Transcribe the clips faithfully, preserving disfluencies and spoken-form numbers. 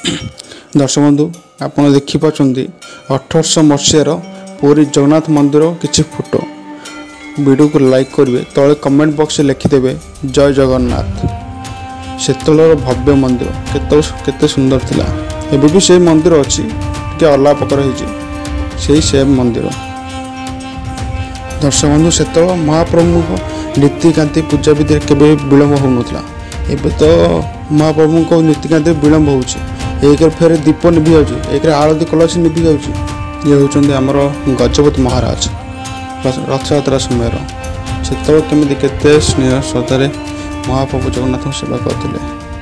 दर्शक बंधु आपड़ देखिपारे अठरश मसीहार पुरी जगन्नाथ मंदिर किसी फोटो वीडियो को लाइक करेंगे तले कमेंट बॉक्स लिखिदेवे जय जगन्नाथ। सेतलर भव्य मंदिर केते सुंदर थिला एबे भी से मंदिर अच्छी टे अलग प्रकार से सेम मंदिर। दर्शक बंधु सेतल महाप्रभु नीतिकांति पूजा विधि केवे विलंब होना एबे तो महाप्रभु को नीतिकांति विलंब होउछि। एक फेर दीप निभि जाऊँ एक आलती कलश निभि जाऊँ। ये होचंदे हमर गजपति महाराज रथयात्रा समय से केमी केते स्नेह श्रद्धारे महाप्रभु जगन्नाथ सेवा करते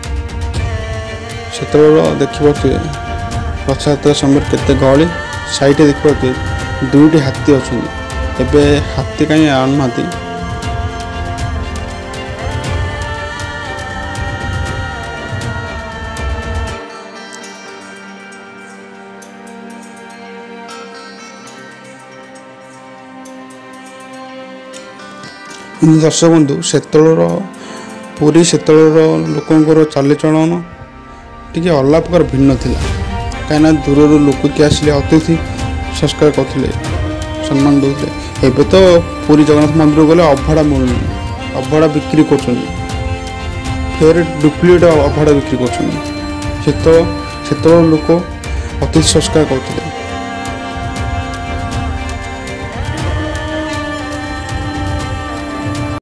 से देखिए रथयात्रा समय केते गहली साइड देखिए दुईटी हाथी अच्छे एवं हाथी कहीं आणुना दर्शक बंधु सेतलर पुरी सेतलर लोकंर चालीचलन टी अलग प्रकार भिन्न थिला कहीं दूर लोक किए आसिले अतिथि संस्कार करते सम्मान देते। एबे तो पुरी जगन्नाथ मंदिर गले अभड़ा मिलूनी अभड़ा बिक्री कर फेर डुप्लीकेट अभड़ा बिक्री कर लोक अतिथि संस्कार करते।